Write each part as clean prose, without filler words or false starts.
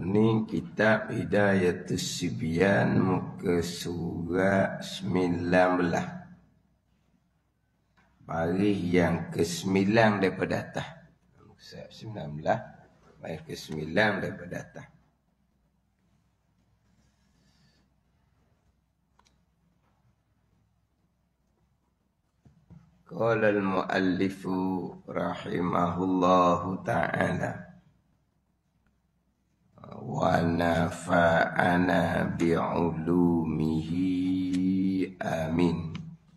Ini kitab Hidayatus Sibyan muka surah 19. Baris yang ke-9 daripada atas. Muka 19, baris ke-9 daripada atas. Qala al-muallifu rahimahullahu ta'ala wa nafa'ana bi'ulumihi amin.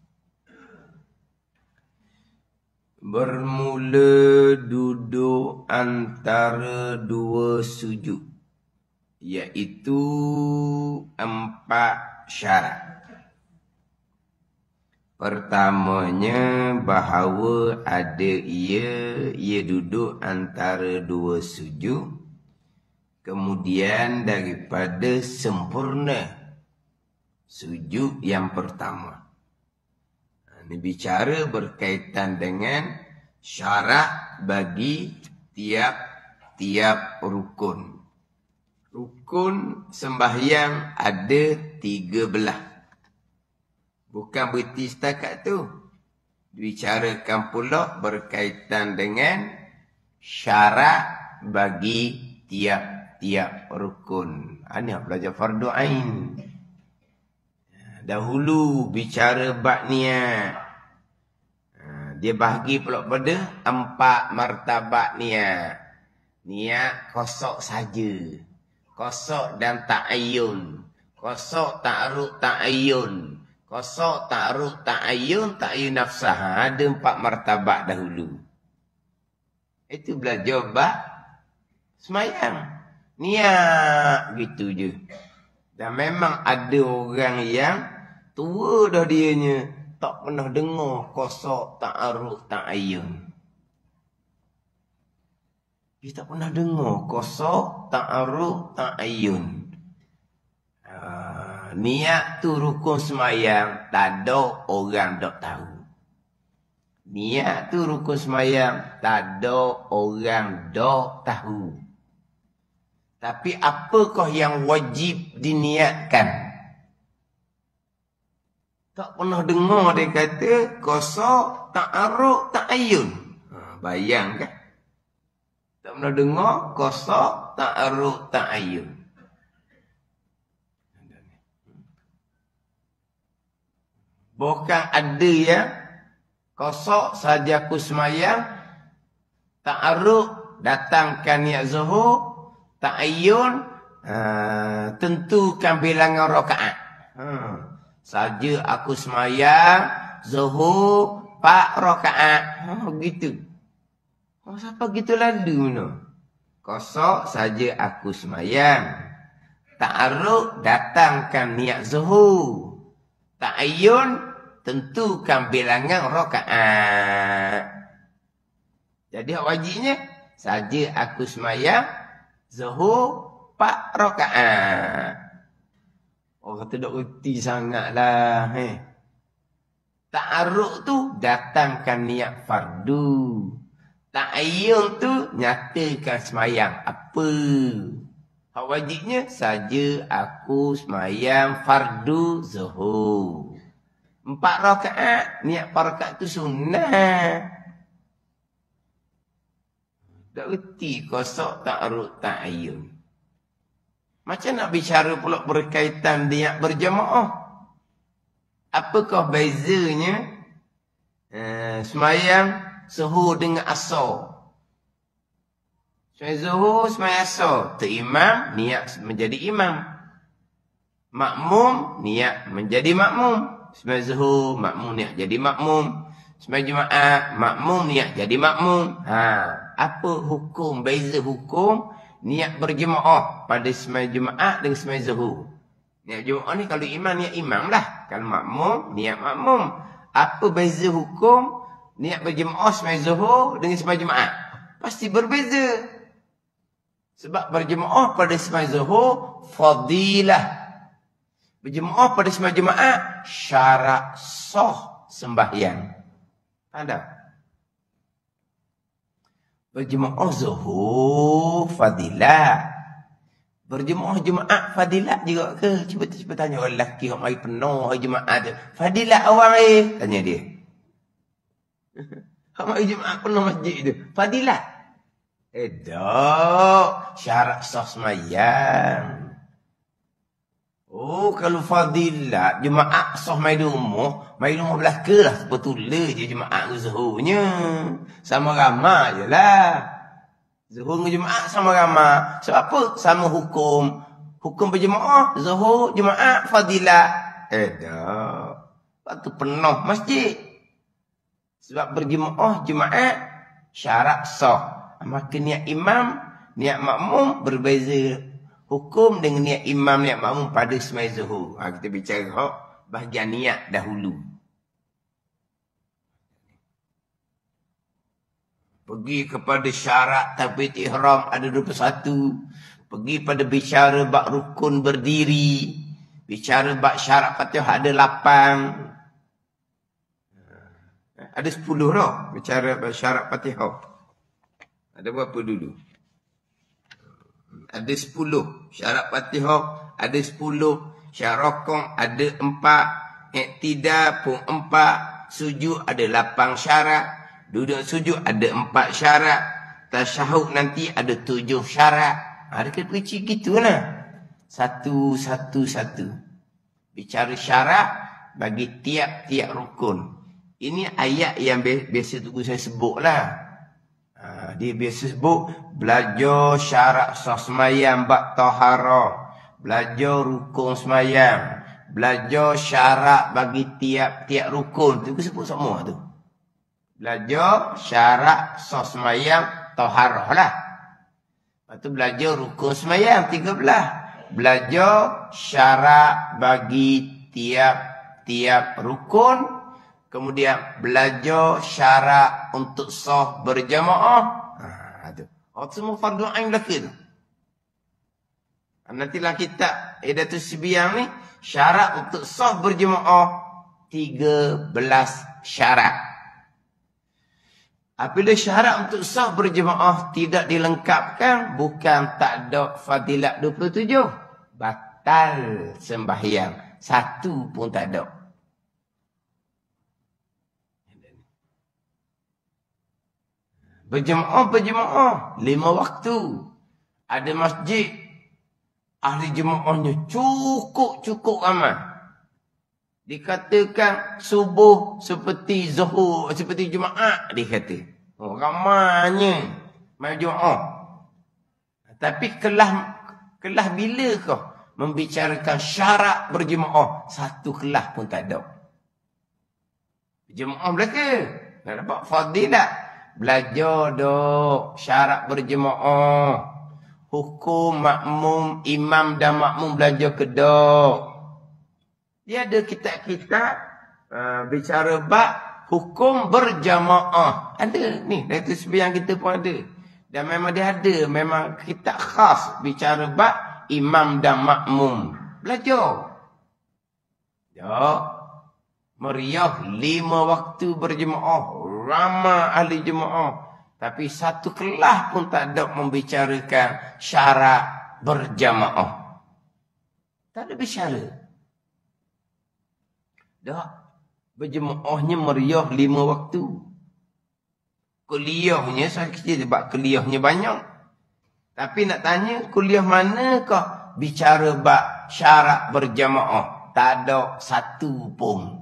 Bermula duduk antara dua sujud, iaitu 4 syarat. Pertamanya bahawa ada ia duduk antara dua sujud, kemudian daripada sempurna sujud yang pertama. Ini bicara berkaitan dengan syarat bagi tiap-tiap rukun. Rukun sembahyang ada 13. Bukan berhenti setakat tu. Bicarakan pula berkaitan dengan syarat bagi tiap-tiap rukun. Ini belajar fardu ain. Dahulu bicara bab niat. Dia bahagi pula pada 4 martabat niat. Niat kosok saja. Kosok dan ta'ayyun. Kosok ta'aruk ta'ayyun. Kosok ta'aruk ta'ayyun nafsah. Ada 4 martabat dahulu. Itu belajar bab semayang. Niat gitu je. Dan memang ada orang yang tua dah dianya, tak pernah dengar kosok ta'aruk ta'ayyun. Dia tak pernah dengar kosok ta'aruk ta'ayyun. Niat tu rukun semayang, tak ada orang tak tahu. Niat tu rukun semayang, tak ada orang tak tahu. Tapi apakah yang wajib diniatkan? Tak pernah dengar dia kata kosok ta'aruk ta'ayyun. Bayangkan. Tak pernah dengar kosok ta'aruk ta'ayyun. Bukan ada yang kosok saja aku semayang, ta'aruk datangkan niat zuhur, ta'ayyun tentukan bilangan rakaat. Saja aku semayang zuhur 4 rakaat. Begitu. Siapa gitu lalu no? Kosok saja aku semayang, ta'aruk datangkan niat zuhur, ta'ayyun tentukan bilangan rakaat. Jadi wajibnya saja aku semayang zuhur 4 rakaat. Orang tu tak reti sangatlah. Ta'aruk tu datangkan niat fardu. Ta'ayyun tu nyatakan semayang apa. Hak wajibnya saja aku semayang fardu zuhur 4 rakaat. Niat 4 rakaat tu sunnah. Tak reti kosok ta'aruk ta'ayyun. Macam nak bicara pula berkaitan niat berjamaah. Apakah bezanya semayang zuhur dengan asar? Semayang zuhur, semayang asar. Imam niat menjadi imam. Makmum niat menjadi makmum. Semayang zuhur, makmum niat jadi makmum. Semayang Jumaat, makmum niat jadi makmum. Apa hukum, beza hukum niat berjemaah pada semayang Jumaat dengan semayang zuhur? Niat Jumaat ni kalau imam, niat imam lah. Kalau makmum, niat makmum. Apa beza hukum niat berjemaah semayang zuhur dengan semayang Jumaat? Pasti berbeza. Sebab berjemaah pada semayang zuhur fadilah. Berjemaah pada semayang Jumaat syarat sah sembahyang. Ada. Berjemaah zuhur fadilah. Berjemaah Jumaat fadilat juga ke? Cuba tanya orang lelaki yang mari penuh hari Jumaat tu. Fadilat awal tanya dia. Hak mari Jumaat penuh masjid tu. Fadilat. Dok. Syarat sah semayang. Oh, kalau fadilat, Jumaat sah mai rumah belaka lah. Sebetulnya je Jumaat ke zuhurnya. Sama ramah je lah. Zuhur dengan Jumaat sama ramah. Sebab apa? Sama hukum. Hukum berjemaah, zuhur, Jumaat, fadilat. Dah. Lepas tu penuh masjid. Sebab berjemaah, Jumaat, syarat sah. Maka niat imam, niat makmum berbeza. Hukum dengan niat imam, niat makmum pada semai zuhur. Kita bicara bahagian niat dahulu. Pergi kepada syarat takbir ihram ada 21. Pergi pada bicara bab rukun berdiri. Bicara bab syarat Fatihah ada 8. Ada 10 dah bicara bab syarat Fatihah. Ada berapa dulu? Ada 10. Syarat Fatihah ada 10. Syarat rukun ada 4. Iktidal pun 4. Sujud ada 8 syarat. Duduk sujud ada 4 syarat. Tasyahud nanti ada 7 syarat. Dekat perici gitu lah. Satu. Bicara syarat bagi tiap-tiap rukun. Ini ayat yang biasa tu saya sebut lah. Dia biasa sebut belajar syarat sah semayang bab taharah. Belajar rukun semayang. Belajar syarat bagi tiap-tiap rukun. Tu sebut semua tu. Belajar syarat sah semayang taharah lah. Lepas tu belajar rukun semayang 13. Belajar syarat bagi tiap-tiap rukun. Kemudian belajar syarat untuk sah berjamaah. Tu. Semua fardu ain belaka tu. Nanti dalam kitab Hidayatus Sibyang ni syarat untuk sah berjamaah 13 syarat. Apabila syarat untuk sah berjemaah tidak dilengkapkan, bukan tak ada fadilat 27. Batal sembahyang. Satu pun tak ada. Berjemaah 5 waktu. Ada masjid. Ahli jemaahnya cukup ramai. Dikatakan subuh seperti zuhur, seperti Jumaat, dikata. Ramanya mai Jumaat. Tapi kelah bila kau membicarakan syarat berjemaah, satu kelah pun tak ada. Jemaah belaka. Nak dapat fadilat. Belajar dok syarat berjemaah. Hukum makmum, imam dan makmum belajar ke dok. Dia ada kitab-kitab bicara bab hukum berjamaah. Ada ni, dari Sibyang kita pun ada. Dan memang dia ada, memang kitab khas bicara bab imam dan makmum. Belajar. Ya. Meriah 5 waktu berjemaah. Ramai ahli jemaah. Tapi satu kelas pun tak ada membicarakan syarat berjamaah. Tak ada bicara. Dah. Berjemaahnya meriah 5 waktu. Kuliahnya, saya kecil sebab kuliahnya banyak. Tapi nak tanya, kuliah manakah bicara bab syarat berjamaah? Tak ada satu pun.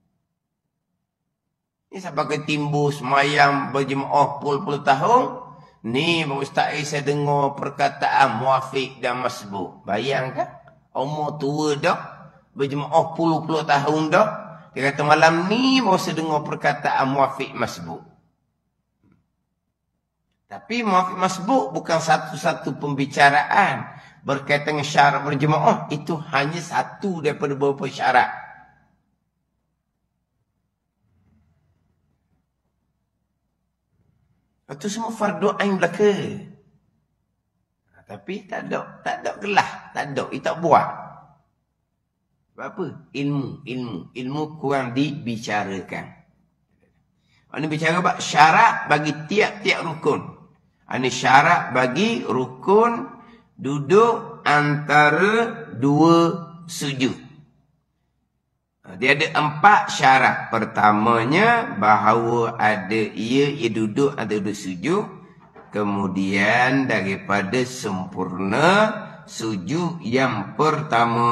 Ni sebagai timbul semayang berjemaah puluh-puluh tahun. Ni Ustaz saya dengar perkataan muafiq dan masbuk. Bayangkan, umur tua dah. Berjemaah puluh-puluh tahun dah. Dia kata malam ni baru saya dengar perkataan muafiq masbuk. Tapi muafiq masbuk bukan satu-satu pembicaraan berkaitan dengan syarat berjemaah. Itu hanya satu daripada beberapa syarat. Itu semua fardu ain belaka. Tapi tak ada gelah, tak ada, dia tak buat. Sebab apa? Ilmu kurang dibicarakan. Ini bicara bab syarat bagi tiap-tiap rukun. Ini syarat bagi rukun duduk antara dua sujud. Dia ada 4 syarat. Pertamanya, bahawa ia duduk antara dua sujud. Kemudian daripada sempurna sujud yang pertama.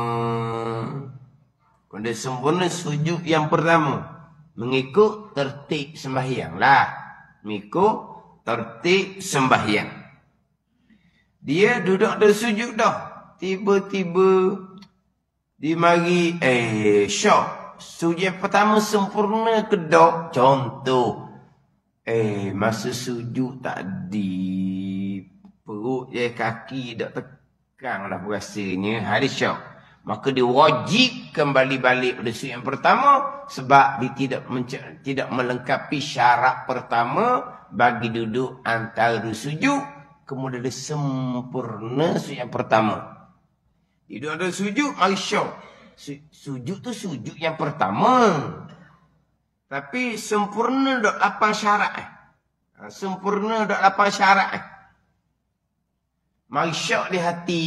Pada sempurna sujud yang pertama, mengikut tertib sembahyang lah. Mengikut tertib sembahyang. Dia duduk ada sujud dah. Tiba-tiba dia mari syok. Sujud yang pertama sempurna ke tak? Contoh. Masa sujud tadi, perut dia, kaki tak tekan lah rasanya. Hari syok. Maka dia wajib kembali balik pada sujud yang pertama. Sebab dia tidak melengkapi syarat pertama bagi duduk antara sujud. Kemudian dia sempurna sujud yang pertama. Dia duduk ada sujud, mari syok. Sujud tu sujud yang pertama. Tapi sempurna dak 8 syarat. Sempurna dak 8 syarat. Mari syok di hati.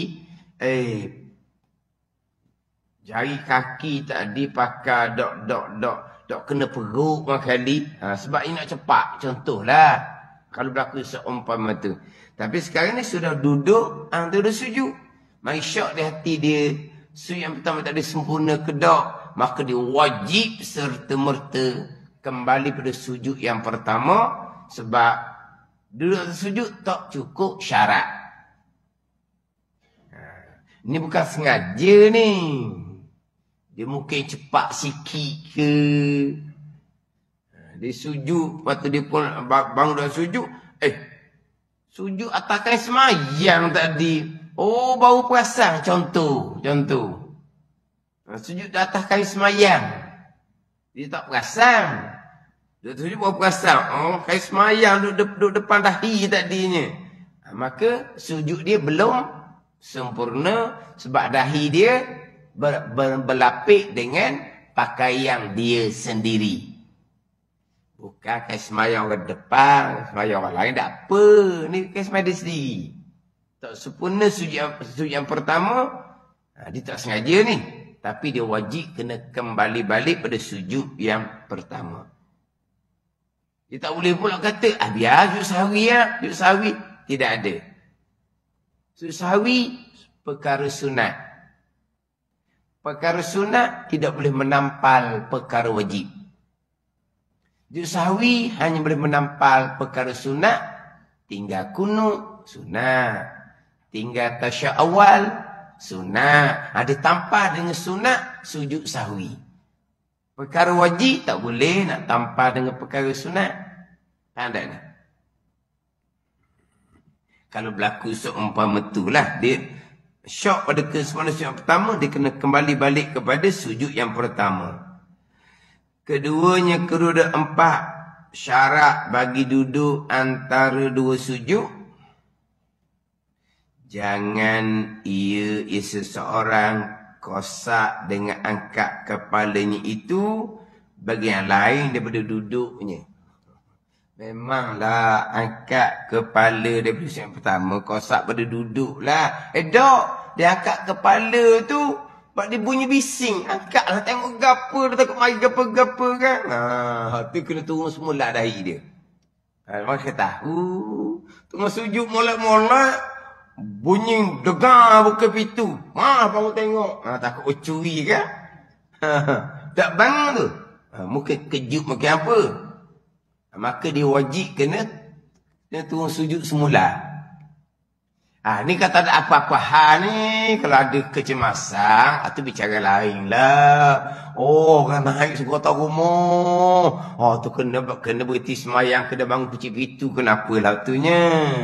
Jari kaki tadi pakai dok kena perut kali. Sebab ini nak cepat. Contohlah. Kalau berlaku seumpama tu. Tapi sekarang ni sudah duduk antara sujud. Mari syok di hati dia. Sujud yang pertama tak ada sempurna ke tak? Maka dia wajib serta-merta kembali pada sujud yang pertama. Sebab duduk atas sujud tak cukup syarat. Ini bukan sengaja ni. Dia mungkin cepat sikit ke. Dia sujud, lepas tu dia pun bangun dalam sujud. Sujud ataskan semayang tadi. Oh, baru perasan. Contoh. Sujud di atas kain semayang. Dia tak perasan. Dia sujud baru perasan. Oh, kain semayang duduk depan dahi tadinya. Maka sujud dia belum sempurna. Sebab dahi dia berlapik dengan pakaian dia sendiri. Bukan kain semayang orang depan. Semayang orang lain tak apa. Ni kain semayang dia sendiri. Tak sempurna sujud yang pertama. Dia tak sengaja ni. Tapi dia wajib kena kembali balik pada sujud yang pertama. Dia tak boleh pula kata, biar sujud sahwi ya. Sujud sahwi. Tidak ada. Sujud sahwi perkara sunat. Perkara sunat tidak boleh menampal perkara wajib. Sujud sahwi hanya boleh menampal perkara sunat. Tinggal kunut, sunat. Tinggal tasyahud awal, sunat. Ada tampar dengan sunat, sujud sahwi. Perkara wajib tak boleh nak tampar dengan perkara sunat. Tak ada. Kalau berlaku seumpama itulah, dia syok pada kesempatan sujud yang pertama, dia kena kembali balik kepada sujud yang pertama. Keduanya kedua 4 syarat bagi duduk antara dua sujud. Jangan ia seseorang kosak dengan angkat kepalanya itu bagian lain daripada duduknya. Memanglah angkat kepala daripada sujud yang pertama kosak pada duduklah. Dok, dia angkat kepala tu sebab dia bunyi bising. Angkatlah tengok gapa, dia takut mari gapa-gapa kan. Tu kena turun semula dahi dia. Mereka tahu. Tengah sujud molek-molek. Bunyi degar buka pintu. Bangun tengok. Takut curi kan? Tak bangun tu. Mungkin kejut mungkin apa. Maka dia wajib kena turun sujud semula. Ni kata ada apa-apa hal ni. Kalau ada kecemasan, itu bicara lain lah. Orang naik segala rumah. Tu kena berhenti semayang, kena bangun kecil pintu. Kenapa lah tunya?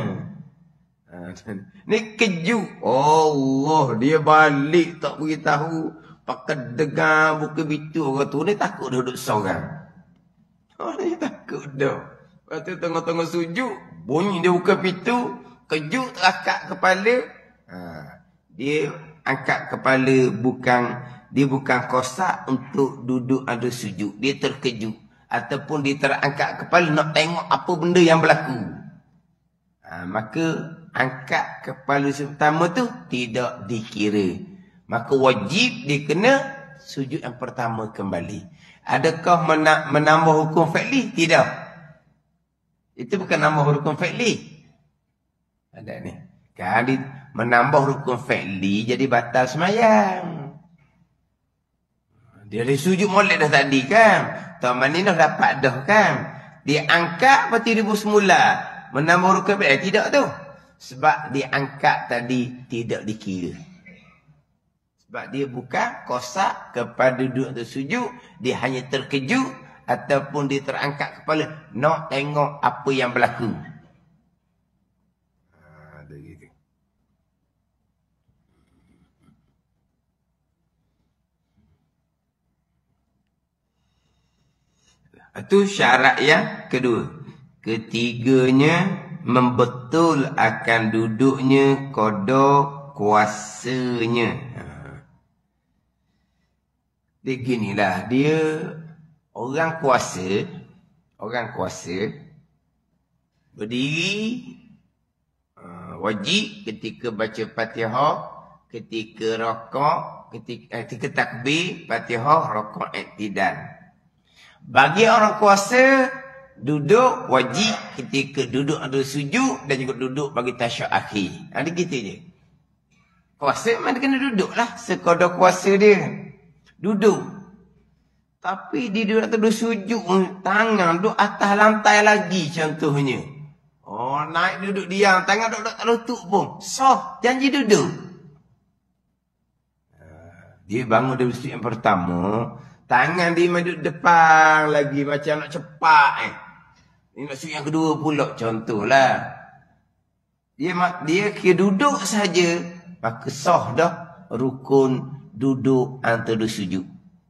Ni kejut. Allah, dia balik tak beritahu. Pakai dengar buka pintu orang tu. Ni takut duduk seorang. Dia takut dah. Lepas tu tengah-tengah sujud, bunyi dia buka pintu, kejut terangkat kepala. Dia angkat kepala dia bukan kosak untuk duduk ada sujud. Dia terkejut. Ataupun dia terangkat kepala nak tengok apa benda yang berlaku. Maka angkat kepala pertama tu tidak dikira. Maka wajib dia kena sujud yang pertama kembali. Adakah menambah hukum fi'li? Tidak. Itu bukan nambah hukum fi'li. Ada ni. Kan menambah hukum fi'li jadi batal semayang. Dia sujud molek dah tadi kan. Tumaninah dapat dah kan. Dia angkat lepas tu dia bersemula. Menambah hukum fi'li. Tidak tu. Sebab dia angkat tadi tidak dikira. Sebab dia bukan kosak kepada duduk atau sujud. Dia hanya terkejut. Ataupun dia terangkat kepala. Nak tengok apa yang berlaku. Ada gitu. Itu syarat yang kedua. Ketiganya, membetul akan duduknya qada kuasanya. Dia ginilah, dia orang kuasa berdiri wajib ketika baca Fatihah, ketika rakaat, ketika takbir, Fatihah, rakaat, i'tidal. Bagi orang kuasa duduk wajib ketika duduk ada sujud dan juga duduk bagi tasyahud akhir. Ada gitu je. Kuasa memang dia kena duduklah sekadar kuasa dia. Duduk. Tapi dia duduk atau sujud, tangan duduk atas lantai lagi contohnya. Oh, naik duduk diam, tangan duduk tak lutut pun. Soh, janji duduk. Dia bangun dari sujud yang pertama, tangan dia duduk depan lagi macam nak cepat. Ini nak sujud yang kedua pula contohlah. Dia kira duduk saja, maka sah dah rukun duduk antara sujud.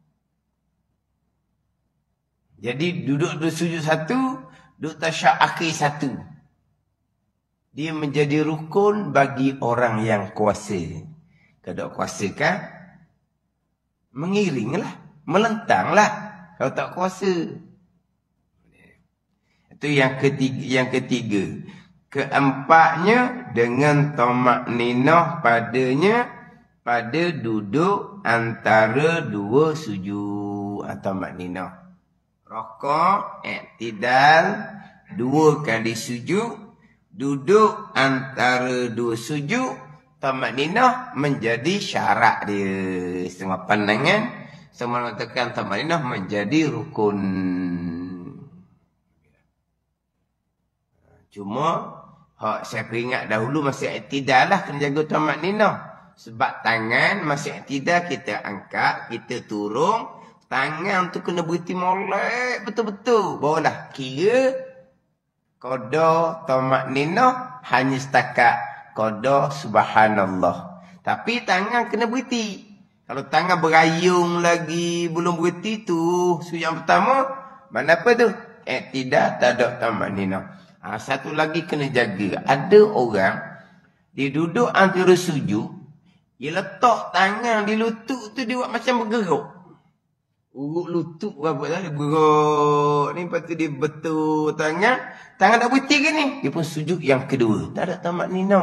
Jadi duduk sujud satu, duduk tasyahud akhir satu. Dia menjadi rukun bagi orang yang kuasa. Kalau kuasa kan, mengiringlah, melentanglah. Kalau tak kuasa. Itu yang ketiga. Keempatnya, dengan tamakninah padanya, pada duduk antara dua sujud atau tamakninah. Rakaat, i'tidal, dua kali sujud, duduk antara dua sujud, tamakninah menjadi syarat dia. Semua pandangan, semua mengatakan tamakninah menjadi rukun. Cuma, saya peringat dahulu masih i'tidal lah, kena jaga tamakninah. Sebab tangan masih i'tidal, kita angkat, kita turun. Tangan tu kena berhenti molek betul-betul. Barulah kira qada tamakninah hanya setakat qada subhanallah. Tapi tangan kena berhenti. Kalau tangan berayung lagi belum berhenti tu sujud yang pertama, mana apa tu? I'tidal tak ada tamakninah. Satu lagi kena jaga. Ada orang dia duduk antara sujud, dia letak tangan di lutut tu dia buat macam bergerak. Urut lutut berapa dah dia bergerak ni, lepas tu dia betul tangan tak berhenti ke ni, dia pun sujud yang kedua, tak ada tamakninah.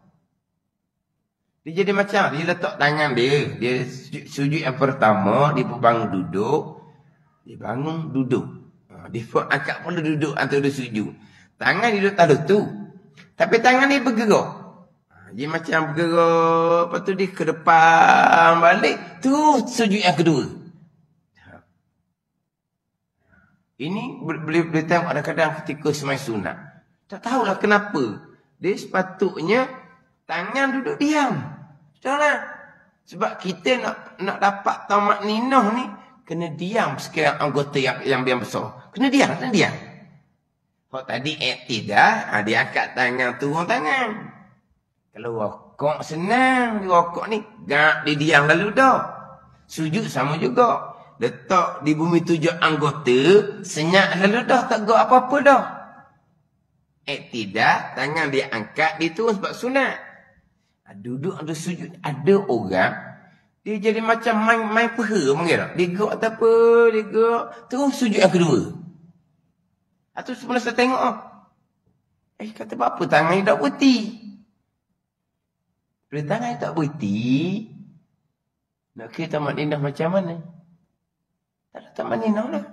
Dia jadi macam dia letak tangan dia sujud yang pertama, dia pun bangun duduk, dia bangun duduk, dia pun angkat pula duduk antara sujud, tangan dia duduk tak lutut, tapi tangan dia bergerak. Dia macam bergerak, lepas tu dia ke depan balik, tu sujud yang kedua. Ini boleh tengok kadang-kadang ketika semai sunat. Tak tahulah kenapa. Dia sepatutnya tangan duduk diam. Sudahlah. Sebab kita nak dapat tamakninah ni, kena diam sekiranya anggota yang besar. Kena diam. Kalau tadi i'tidal, dia angkat tangan, turun tangan. Kalau rokok senang, rokok ni, dia diam lalu dah. Sujud sama juga. Letak di bumi tujuh anggota, senyap lalu dah, tak gerak apa-apa dah. I'tidal, tangan dia angkat, dia turun sebab sunat. Duduk ada sujud, ada orang, dia jadi macam main peha, mengira. Dia gerak tak apa, dia gerak, terus sujud yang kedua. Atau sebelum saya tengok, kata apa tangan dia tak berhenti. Dua tangan tak berhenti. Nak kira tamat ninah macam mana? Tak ada tamat ninah lah.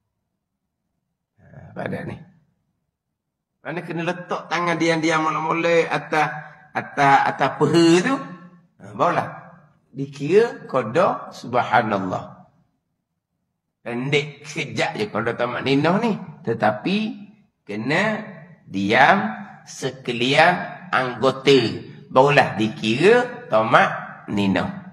Pada ni. Mana kena letak tangan diam-diam mula-mula atas peha tu. Barulah. Dikira qada subhanallah. Pendek kejap je qada tamat ninah ni. Tetapi kena diam sekalian anggota. Barulah dikira tamat ninah.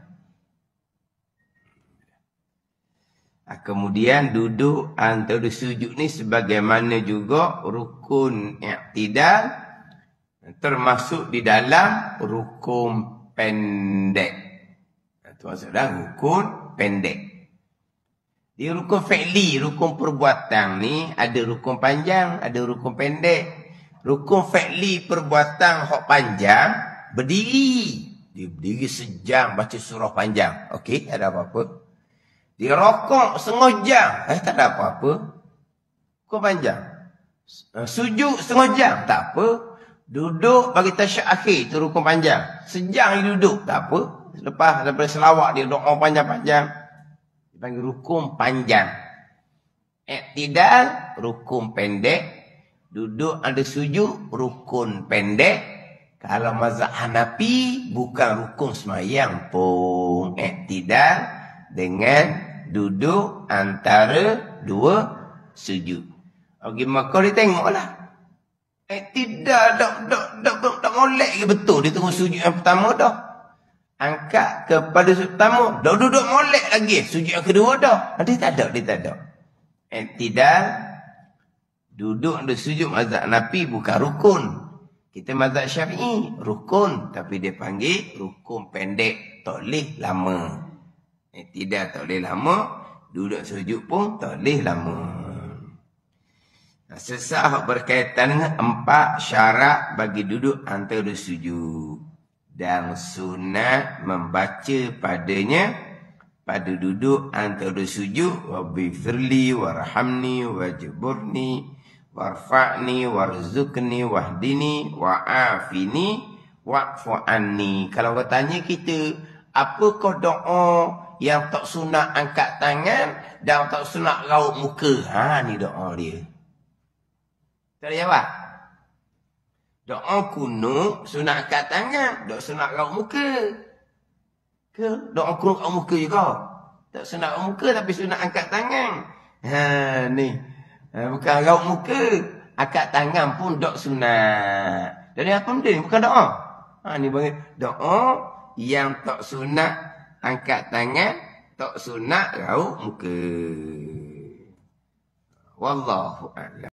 Kemudian duduk antara sujud ni sebagaimana juga rukun i'tidal termasuk di dalam rukun pendek. Itu maksudnya rukun pendek. Di rukun fi'li, rukun perbuatan ni ada rukun panjang, ada rukun pendek. Rukun fi'li perbuatan hak panjang berdiri. Dia berdiri sejam baca surah panjang. Okey, tak ada apa-apa. Dia rokok setengah jam. Tak ada apa-apa. Kau panjang. Sujud setengah jam. Tak apa. Duduk bagi tasyahud akhir. Itu rukun panjang. Sejam dia duduk. Tak apa. Lepas daripada selawat dia doa panjang-panjang. Dia panggil rukun panjang. I'tidal, rukun pendek. Duduk ada sujud, rukun pendek. Kalau mazhab Hanafi, bukan rukun sembahyang pun. I'tidal dengan duduk antara dua sujud. Okey, maka dia tengoklah. Tidak molek ke betul dia tengok sujud yang pertama dah. Angkat kepada sujud pertama, dah duduk molek lagi sujud yang kedua dah. Dia tak ada. Tidak duduk ada sujud mazhab Hanafi bukan rukun. Kita mazhab Syafi'i rukun, tapi dia panggil rukun pendek, tak boleh lama. Tidak tak boleh lama. Duduk sujud pun tak boleh lama. Sesak berkaitan dengan 4 syarat bagi duduk antara sujud. Dan sunat membaca padanya pada duduk antara sujud. Waghfirli warhamni wajburni warfa'ni warzukni wahdini wa'afini wa'fu anni. Kalau kau tanya kita, apakah doa yang tak sunat angkat tangan dan tak sunat raut muka? Ni doa dia. Tak ada jawab. Doa kunut sunat angkat tangan, tak sunat raut muka. Ke doa kunut raut muka juga? Tak sunat raut muka tapi sunat angkat tangan. Ni. Bukan raut muka, angkat tangan pun tak sunat. Jadi apa benda ni? Bukan doa. Ni panggil doa yang tak sunat angkat tangan, tak sunat raut muka. Wallahu a'lam.